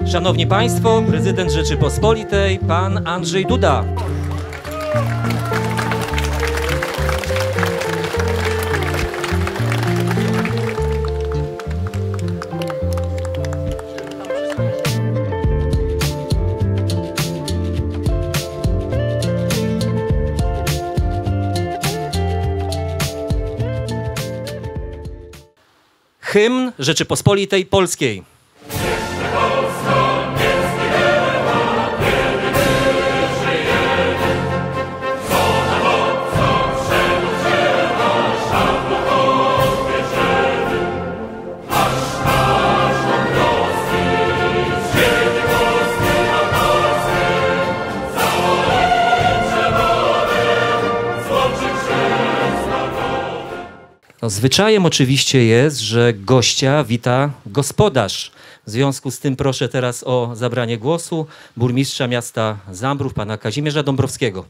Szanowni Państwo, prezydent Rzeczypospolitej, pan Andrzej Duda. Hymn Rzeczypospolitej Polskiej. No, zwyczajem oczywiście jest, że gościa wita gospodarz. W związku z tym proszę teraz o zabranie głosu burmistrza miasta Zambrów, pana Kazimierza Dąbrowskiego.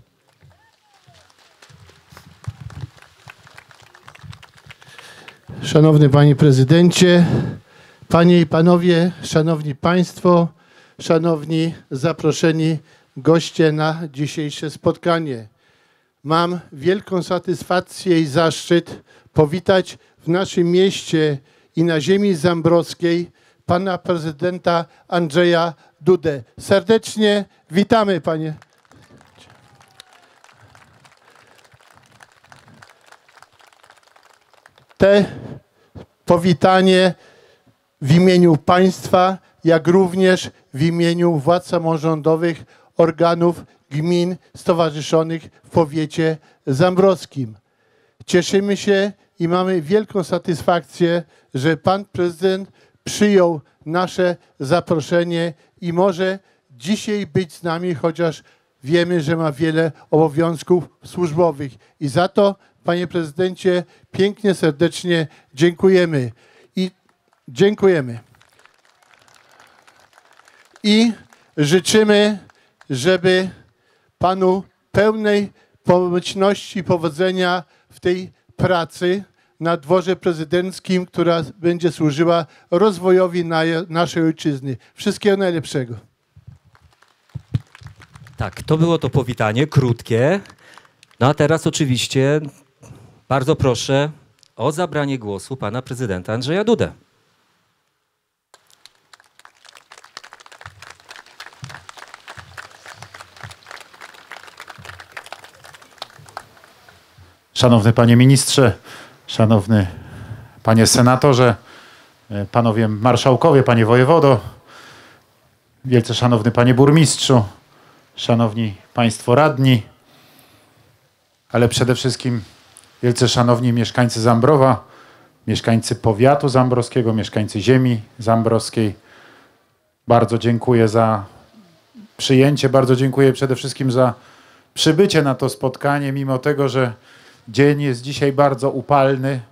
Szanowny panie prezydencie, panie i panowie, szanowni państwo, szanowni zaproszeni goście na dzisiejsze spotkanie. Mam wielką satysfakcję i zaszczyt powitać w naszym mieście i na ziemi zambrowskiej pana prezydenta Andrzeja Dudę. Serdecznie witamy, panie. Te powitanie w imieniu państwa, jak również w imieniu władz samorządowych, organów gmin stowarzyszonych w powiecie zambrowskim. Cieszymy się i mamy wielką satysfakcję, że pan prezydent przyjął nasze zaproszenie i może dzisiaj być z nami, chociaż wiemy, że ma wiele obowiązków służbowych. I za to, panie prezydencie, pięknie, serdecznie dziękujemy. I życzymy, żeby panu pełnej pomyślności i powodzenia w tej pracy na dworze prezydenckim, która będzie służyła rozwojowi naszej ojczyzny. Wszystkiego najlepszego. Tak, to było to powitanie, krótkie. No a teraz oczywiście bardzo proszę o zabranie głosu pana prezydenta Andrzeja Dudę. Szanowny panie ministrze, szanowny panie senatorze, panowie marszałkowie, panie wojewodo, wielce szanowny panie burmistrzu, szanowni państwo radni, ale przede wszystkim wielce szanowni mieszkańcy Zambrowa, mieszkańcy powiatu zambrowskiego, mieszkańcy ziemi zambrowskiej. Bardzo dziękuję za przyjęcie, bardzo dziękuję przede wszystkim za przybycie na to spotkanie, mimo tego, że dzień jest dzisiaj bardzo upalny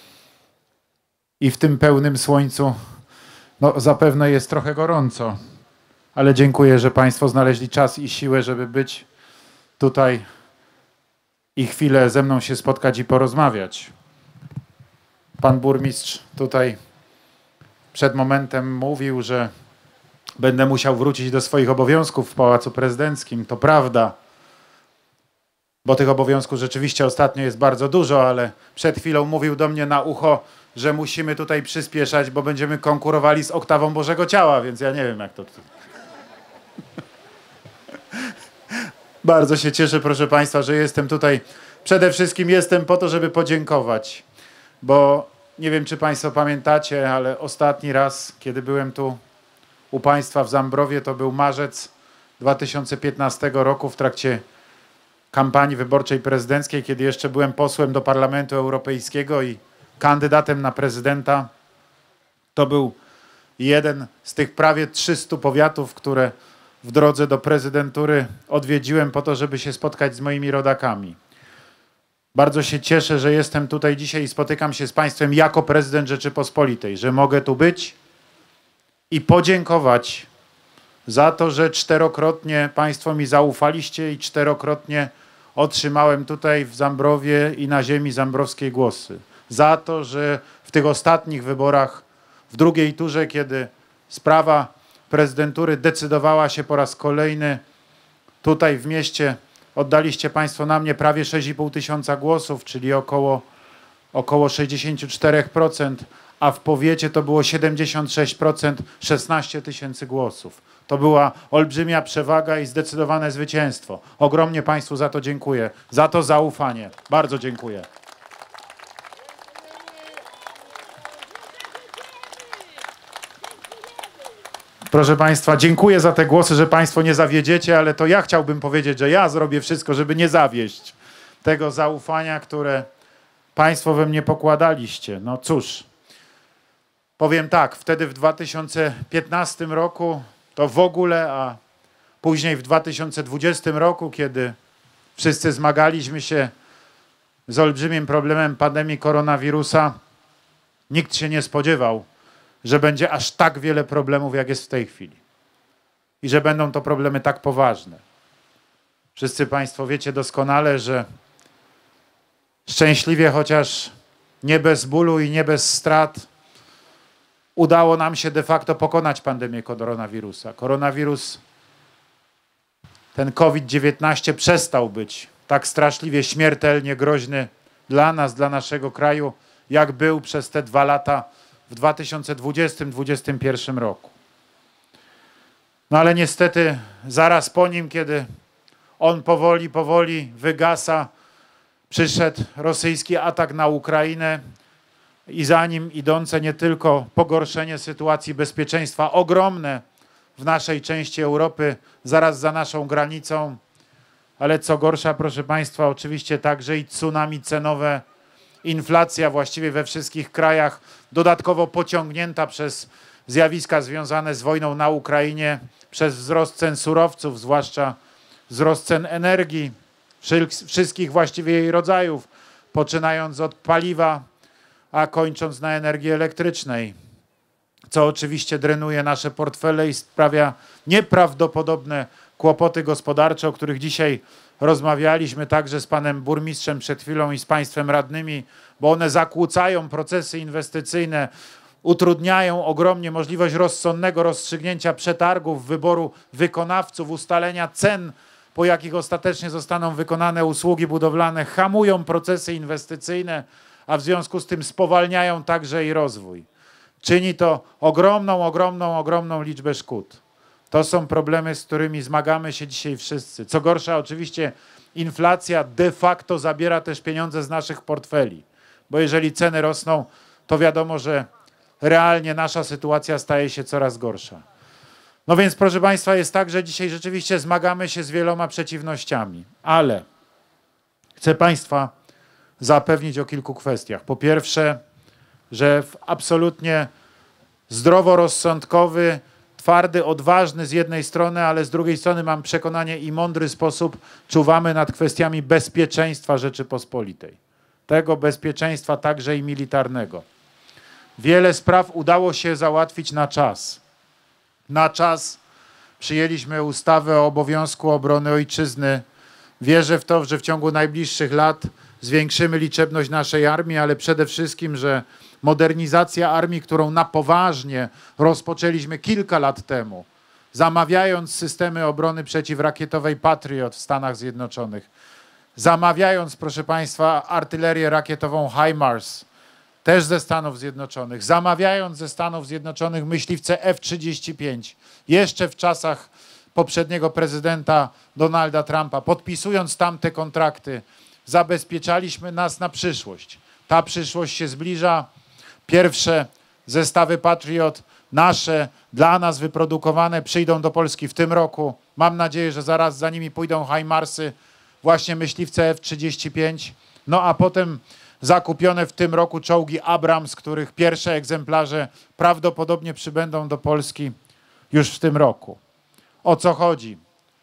i w tym pełnym słońcu no, zapewne jest trochę gorąco, ale dziękuję, że państwo znaleźli czas i siłę, żeby być tutaj i chwilę ze mną się spotkać i porozmawiać. Pan burmistrz tutaj przed momentem mówił, że będę musiał wrócić do swoich obowiązków w Pałacu Prezydenckim. To prawda, bo tych obowiązków rzeczywiście ostatnio jest bardzo dużo, ale przed chwilą mówił do mnie na ucho, że musimy tutaj przyspieszać, bo będziemy konkurowali z Oktawą Bożego Ciała, więc ja nie wiem, jak to... Bardzo się cieszę, proszę państwa, że jestem tutaj. Przede wszystkim jestem po to, żeby podziękować, bo nie wiem, czy państwo pamiętacie, ale ostatni raz, kiedy byłem tu u państwa w Zambrowie, to był marzec 2015 roku w trakcie kampanii wyborczej prezydenckiej, kiedy jeszcze byłem posłem do Parlamentu Europejskiego i kandydatem na prezydenta. To był jeden z tych prawie 300 powiatów, które w drodze do prezydentury odwiedziłem po to, żeby się spotkać z moimi rodakami. Bardzo się cieszę, że jestem tutaj dzisiaj i spotykam się z państwem jako prezydent Rzeczypospolitej, że mogę tu być i podziękować za to, że czterokrotnie państwo mi zaufaliście i czterokrotnie otrzymałem tutaj w Zambrowie i na ziemi zambrowskiej głosy. Za to, że w tych ostatnich wyborach, w drugiej turze, kiedy sprawa prezydentury decydowała się po raz kolejny tutaj w mieście. Oddaliście Państwo na mnie prawie 6,5 tysiąca głosów, czyli około 64%, a w powiecie to było 76%, 16 tysięcy głosów. To była olbrzymia przewaga i zdecydowane zwycięstwo. Ogromnie Państwu za to dziękuję, za to zaufanie. Bardzo dziękuję. Proszę Państwa, dziękuję za te głosy, że Państwo nie zawiedziecie, ale to ja chciałbym powiedzieć, że ja zrobię wszystko, żeby nie zawieść tego zaufania, które Państwo we mnie pokładaliście. No cóż, powiem tak, wtedy w 2015 roku to w ogóle, a później w 2020 roku, kiedy wszyscy zmagaliśmy się z olbrzymim problemem pandemii koronawirusa, nikt się nie spodziewał, że będzie aż tak wiele problemów, jak jest w tej chwili. I że będą to problemy tak poważne. Wszyscy Państwo wiecie doskonale, że szczęśliwie, chociaż nie bez bólu i nie bez strat, udało nam się de facto pokonać pandemię koronawirusa. Koronawirus, ten COVID-19 przestał być tak straszliwie śmiertelnie groźny dla nas, dla naszego kraju, jak był przez te 2 lata w 2020-2021 roku. No ale niestety zaraz po nim, kiedy on powoli wygasa, przyszedł rosyjski atak na Ukrainę i za nim idące nie tylko pogorszenie sytuacji bezpieczeństwa ogromne w naszej części Europy, zaraz za naszą granicą, ale co gorsza, proszę Państwa, oczywiście także i tsunami cenowe, inflacja właściwie we wszystkich krajach, dodatkowo pociągnięta przez zjawiska związane z wojną na Ukrainie, przez wzrost cen surowców, zwłaszcza wzrost cen energii, wszystkich właściwie jej rodzajów, poczynając od paliwa, a kończąc na energii elektrycznej, co oczywiście drenuje nasze portfele i sprawia nieprawdopodobne kłopoty gospodarcze, o których dzisiaj rozmawialiśmy także z panem burmistrzem przed chwilą i z państwem radnymi, bo one zakłócają procesy inwestycyjne, utrudniają ogromnie możliwość rozsądnego rozstrzygnięcia przetargów, wyboru wykonawców, ustalenia cen, po jakich ostatecznie zostaną wykonane usługi budowlane, hamują procesy inwestycyjne, a w związku z tym spowalniają także i rozwój. Czyni to ogromną liczbę szkód. To są problemy, z którymi zmagamy się dzisiaj wszyscy. Co gorsza, oczywiście inflacja de facto zabiera też pieniądze z naszych portfeli, bo jeżeli ceny rosną, to wiadomo, że realnie nasza sytuacja staje się coraz gorsza. No więc, proszę Państwa, jest tak, że dzisiaj rzeczywiście zmagamy się z wieloma przeciwnościami, ale chcę Państwa zapewnić o kilku kwestiach. Po pierwsze, że w absolutnie zdroworozsądkowy, twardy, odważny z jednej strony, ale z drugiej strony mam przekonanie i mądry sposób czuwamy nad kwestiami bezpieczeństwa Rzeczypospolitej. Tego bezpieczeństwa także i militarnego. Wiele spraw udało się załatwić na czas. Na czas przyjęliśmy ustawę o obowiązku obrony ojczyzny. Wierzę w to, że w ciągu najbliższych lat zwiększymy liczebność naszej armii, ale przede wszystkim, że modernizacja armii, którą na poważnie rozpoczęliśmy kilka lat temu, zamawiając systemy obrony przeciwrakietowej Patriot w Stanach Zjednoczonych, zamawiając, proszę Państwa, artylerię rakietową HIMARS, też ze Stanów Zjednoczonych, zamawiając ze Stanów Zjednoczonych myśliwce F-35, jeszcze w czasach poprzedniego prezydenta Donalda Trumpa, podpisując tamte kontrakty, zabezpieczaliśmy nas na przyszłość. Ta przyszłość się zbliża. Pierwsze zestawy Patriot, nasze, dla nas wyprodukowane, przyjdą do Polski w tym roku. Mam nadzieję, że zaraz za nimi pójdą HIMARSy, właśnie myśliwce F-35. No a potem zakupione w tym roku czołgi Abrams, których pierwsze egzemplarze prawdopodobnie przybędą do Polski już w tym roku. O co chodzi?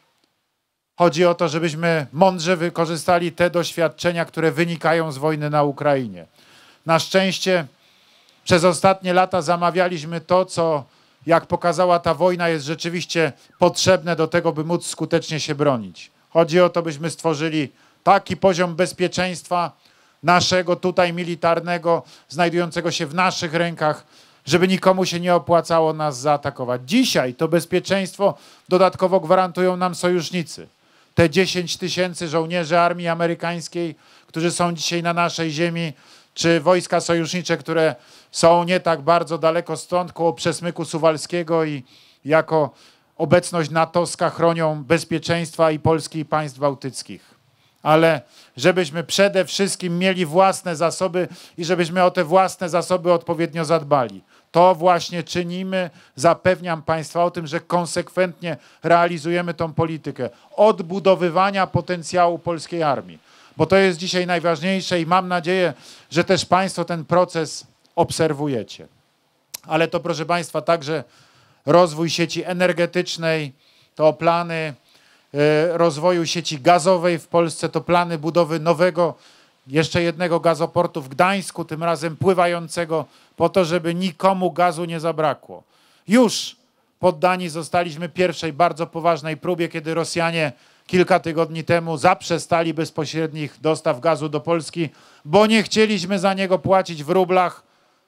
Chodzi o to, żebyśmy mądrze wykorzystali te doświadczenia, które wynikają z wojny na Ukrainie. Na szczęście przez ostatnie lata zamawialiśmy to, co, jak pokazała ta wojna, jest rzeczywiście potrzebne do tego, by móc skutecznie się bronić. Chodzi o to, byśmy stworzyli taki poziom bezpieczeństwa naszego tutaj militarnego, znajdującego się w naszych rękach, żeby nikomu się nie opłacało nas zaatakować. Dzisiaj to bezpieczeństwo dodatkowo gwarantują nam sojusznicy. Te 10 000 żołnierzy armii amerykańskiej, którzy są dzisiaj na naszej ziemi, czy wojska sojusznicze, które są nie tak bardzo daleko stąd, koło Przesmyku Suwalskiego i jako obecność natowska chronią bezpieczeństwa i Polski i państw bałtyckich. Ale żebyśmy przede wszystkim mieli własne zasoby i żebyśmy o te własne zasoby odpowiednio zadbali. To właśnie czynimy. Zapewniam Państwa o tym, że konsekwentnie realizujemy tą politykę odbudowywania potencjału polskiej armii. Bo to jest dzisiaj najważniejsze i mam nadzieję, że też Państwo ten proces obserwujecie. Ale to, proszę Państwa, także rozwój sieci energetycznej, to plany rozwoju sieci gazowej w Polsce, to plany budowy nowego, jeszcze jednego gazoportu w Gdańsku, tym razem pływającego, po to, żeby nikomu gazu nie zabrakło. Już poddani zostaliśmy pierwszej bardzo poważnej próbie, kiedy Rosjanie kilka tygodni temu zaprzestali bezpośrednich dostaw gazu do Polski, bo nie chcieliśmy za niego płacić w rublach,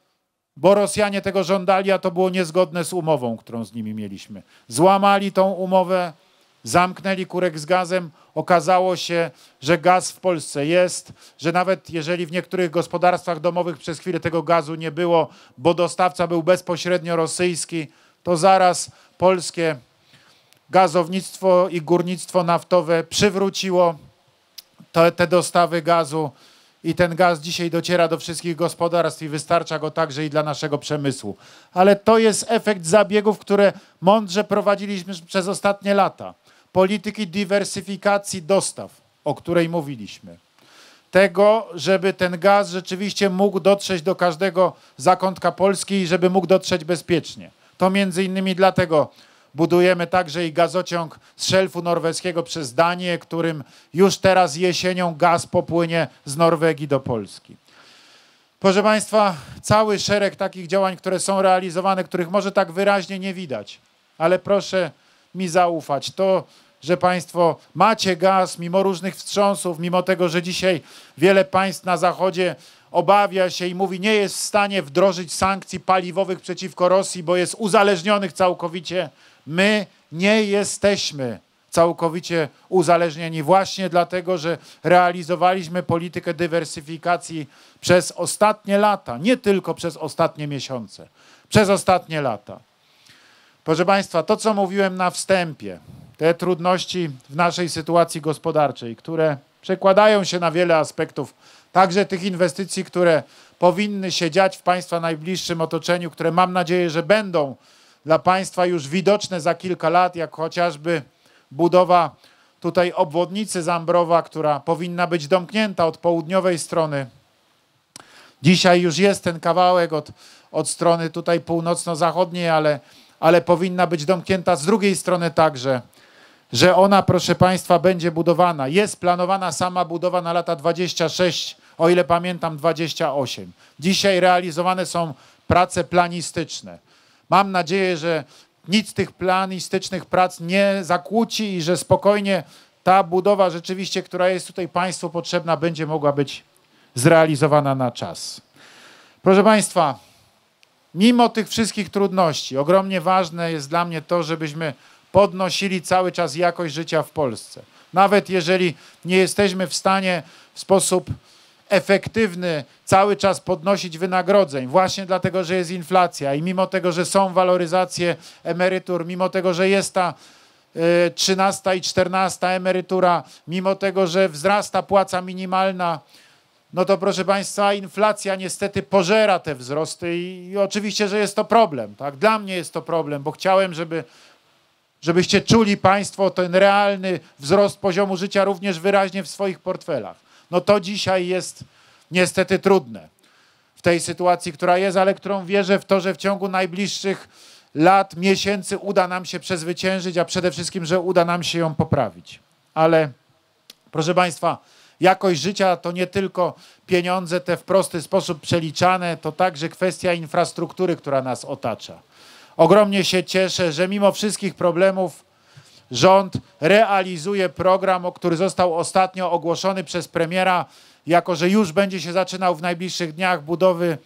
bo Rosjanie tego żądali, a to było niezgodne z umową, którą z nimi mieliśmy. Złamali tą umowę, zamknęli kurek z gazem. Okazało się, że gaz w Polsce jest, że nawet jeżeli w niektórych gospodarstwach domowych przez chwilę tego gazu nie było, bo dostawca był bezpośrednio rosyjski, to zaraz polskie gazownictwo i górnictwo naftowe przywróciło te dostawy gazu i ten gaz dzisiaj dociera do wszystkich gospodarstw i wystarcza go także i dla naszego przemysłu. Ale to jest efekt zabiegów, które mądrze prowadziliśmy przez ostatnie lata. Polityki dywersyfikacji dostaw, o której mówiliśmy. Tego, żeby ten gaz rzeczywiście mógł dotrzeć do każdego zakątka Polski i żeby mógł dotrzeć bezpiecznie. To między innymi dlatego budujemy także i gazociąg z szelfu norweskiego przez Danię, którym już teraz jesienią gaz popłynie z Norwegii do Polski. Proszę Państwa, cały szereg takich działań, które są realizowane, których może tak wyraźnie nie widać, ale proszę mi zaufać. To, że Państwo macie gaz mimo różnych wstrząsów, mimo tego, że dzisiaj wiele państw na Zachodzie obawia się i mówi, nie jest w stanie wdrożyć sankcji paliwowych przeciwko Rosji, bo jest uzależnionych całkowicie. My nie jesteśmy całkowicie uzależnieni właśnie dlatego, że realizowaliśmy politykę dywersyfikacji przez ostatnie lata, nie tylko przez ostatnie miesiące, przez ostatnie lata. Proszę Państwa, to co mówiłem na wstępie, te trudności w naszej sytuacji gospodarczej, które przekładają się na wiele aspektów, także tych inwestycji, które powinny się dziać w Państwa najbliższym otoczeniu, które mam nadzieję, że będą dla Państwa już widoczne za kilka lat, jak chociażby budowa tutaj obwodnicy Zambrowa, która powinna być domknięta od południowej strony. Dzisiaj już jest ten kawałek od strony tutaj północno-zachodniej, ale powinna być domknięta z drugiej strony także, że ona, proszę Państwa, będzie budowana. Jest planowana sama budowa na lata 26, o ile pamiętam 28. Dzisiaj realizowane są prace planistyczne. Mam nadzieję, że nic z tych planistycznych prac nie zakłóci i że spokojnie ta budowa rzeczywiście, która jest tutaj Państwu potrzebna, będzie mogła być zrealizowana na czas. Proszę Państwa, mimo tych wszystkich trudności, ogromnie ważne jest dla mnie to, żebyśmy podnosili cały czas jakość życia w Polsce. Nawet jeżeli nie jesteśmy w stanie w sposób efektywny cały czas podnosić wynagrodzeń, właśnie dlatego, że jest inflacja i mimo tego, że są waloryzacje emerytur, mimo tego, że jest ta 13. i 14. emerytura, mimo tego, że wzrasta płaca minimalna, no to proszę Państwa, inflacja niestety pożera te wzrosty i oczywiście, że jest to problem. Tak? Dla mnie jest to problem, bo chciałem, żebyście czuli Państwo ten realny wzrost poziomu życia również wyraźnie w swoich portfelach. No to dzisiaj jest niestety trudne w tej sytuacji, która jest, ale którą wierzę w to, że w ciągu najbliższych lat, miesięcy uda nam się przezwyciężyć, a przede wszystkim, że uda nam się ją poprawić. Ale proszę Państwa, jakość życia to nie tylko pieniądze te w prosty sposób przeliczane, to także kwestia infrastruktury, która nas otacza. Ogromnie się cieszę, że mimo wszystkich problemów rząd realizuje program, który został ostatnio ogłoszony przez premiera, jako że już będzie się zaczynał w najbliższych dniach budowy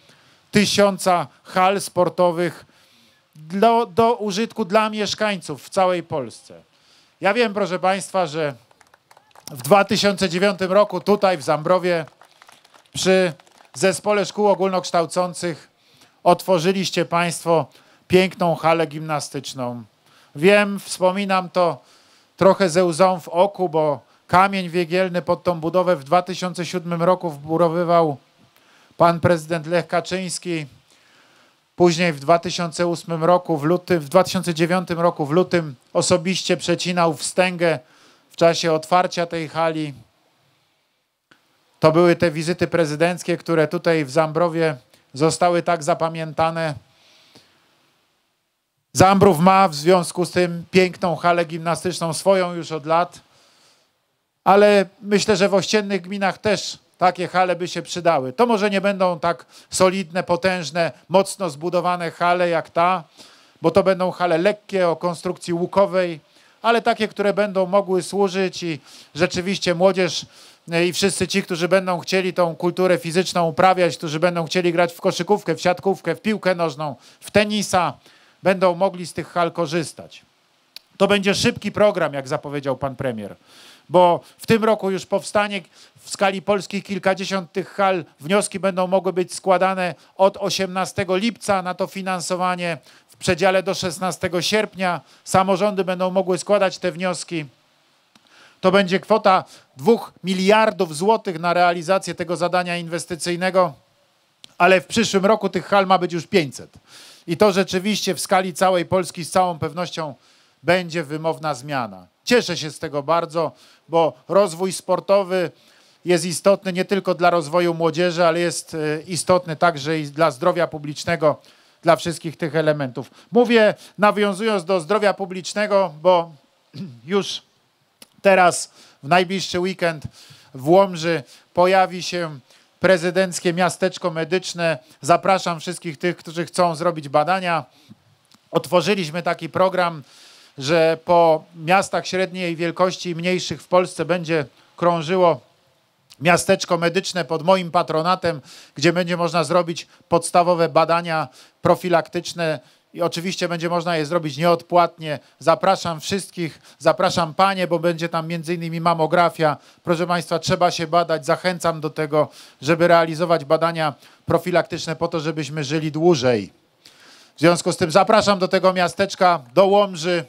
1000 hal sportowych do użytku dla mieszkańców w całej Polsce. Ja wiem, proszę Państwa, że w 2009 roku tutaj w Zambrowie przy Zespole Szkół Ogólnokształcących otworzyliście Państwo piękną halę gimnastyczną. Wiem, wspominam to trochę ze łzą w oku, bo kamień węgielny pod tą budowę w 2007 roku wbudowywał pan prezydent Lech Kaczyński. Później w 2008 roku, w 2009 roku w lutym osobiście przecinał wstęgę w czasie otwarcia tej hali. To były te wizyty prezydenckie, które tutaj w Zambrowie zostały tak zapamiętane. Zambrów ma w związku z tym piękną halę gimnastyczną, swoją już od lat, ale myślę, że w ościennych gminach też takie hale by się przydały. To może nie będą tak solidne, potężne, mocno zbudowane hale jak ta, bo to będą hale lekkie o konstrukcji łukowej, ale takie, które będą mogły służyć i rzeczywiście młodzież i wszyscy ci, którzy będą chcieli tą kulturę fizyczną uprawiać, którzy będą chcieli grać w koszykówkę, w siatkówkę, w piłkę nożną, w tenisa, będą mogli z tych hal korzystać. To będzie szybki program, jak zapowiedział pan premier, bo w tym roku już powstanie w skali Polski kilkadziesiąt tych hal. Wnioski będą mogły być składane od 18 lipca na to finansowanie, w przedziale do 16 sierpnia. Samorządy będą mogły składać te wnioski. To będzie kwota 2 miliardów złotych na realizację tego zadania inwestycyjnego, ale w przyszłym roku tych hal ma być już 500. I to rzeczywiście w skali całej Polski z całą pewnością będzie wymowna zmiana. Cieszę się z tego bardzo, bo rozwój sportowy jest istotny nie tylko dla rozwoju młodzieży, ale jest istotny także i dla zdrowia publicznego, dla wszystkich tych elementów. Mówię, nawiązując do zdrowia publicznego, bo już teraz w najbliższy weekend w Łomży pojawi się prezydenckie miasteczko medyczne. Zapraszam wszystkich tych, którzy chcą zrobić badania. Otworzyliśmy taki program, że po miastach średniej wielkości i mniejszych w Polsce będzie krążyło miasteczko medyczne pod moim patronatem, gdzie będzie można zrobić podstawowe badania profilaktyczne i oczywiście będzie można je zrobić nieodpłatnie. Zapraszam wszystkich, zapraszam panie, bo będzie tam między innymi mamografia. Proszę Państwa, trzeba się badać. Zachęcam do tego, żeby realizować badania profilaktyczne po to, żebyśmy żyli dłużej. W związku z tym zapraszam do tego miasteczka, do Łomży.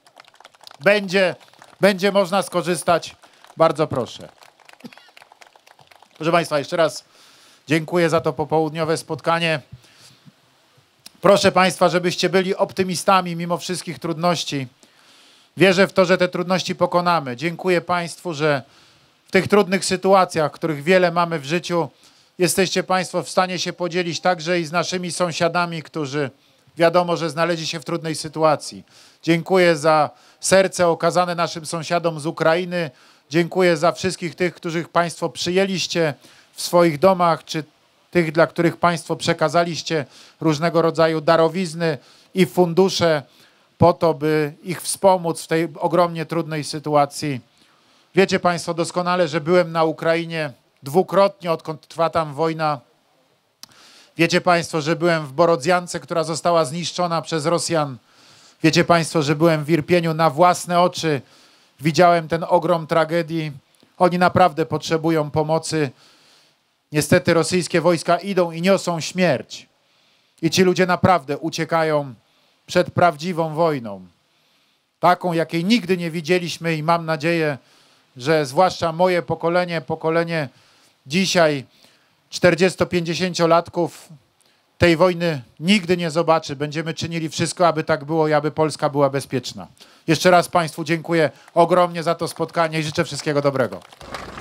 Będzie można skorzystać. Bardzo proszę. Proszę Państwa, jeszcze raz dziękuję za to popołudniowe spotkanie. Proszę Państwa, żebyście byli optymistami mimo wszystkich trudności. Wierzę w to, że te trudności pokonamy. Dziękuję Państwu, że w tych trudnych sytuacjach, których wiele mamy w życiu, jesteście Państwo w stanie się podzielić także i z naszymi sąsiadami, którzy wiadomo, że znaleźli się w trudnej sytuacji. Dziękuję za serce okazane naszym sąsiadom z Ukrainy. Dziękuję za wszystkich tych, których Państwo przyjęliście w swoich domach, czy tych, dla których Państwo przekazaliście różnego rodzaju darowizny i fundusze po to, by ich wspomóc w tej ogromnie trudnej sytuacji. Wiecie Państwo doskonale, że byłem na Ukrainie dwukrotnie, odkąd trwa tam wojna. Wiecie Państwo, że byłem w Borodziance, która została zniszczona przez Rosjan. Wiecie Państwo, że byłem w Irpieniu na własne oczy. Widziałem ten ogrom tragedii. Oni naprawdę potrzebują pomocy. Niestety rosyjskie wojska idą i niosą śmierć. I ci ludzie naprawdę uciekają przed prawdziwą wojną. Taką, jakiej nigdy nie widzieliśmy i mam nadzieję, że zwłaszcza moje pokolenie dzisiaj 40-50-latków tej wojny nigdy nie zobaczy. Będziemy czynili wszystko, aby tak było i aby Polska była bezpieczna. Jeszcze raz Państwu dziękuję ogromnie za to spotkanie i życzę wszystkiego dobrego.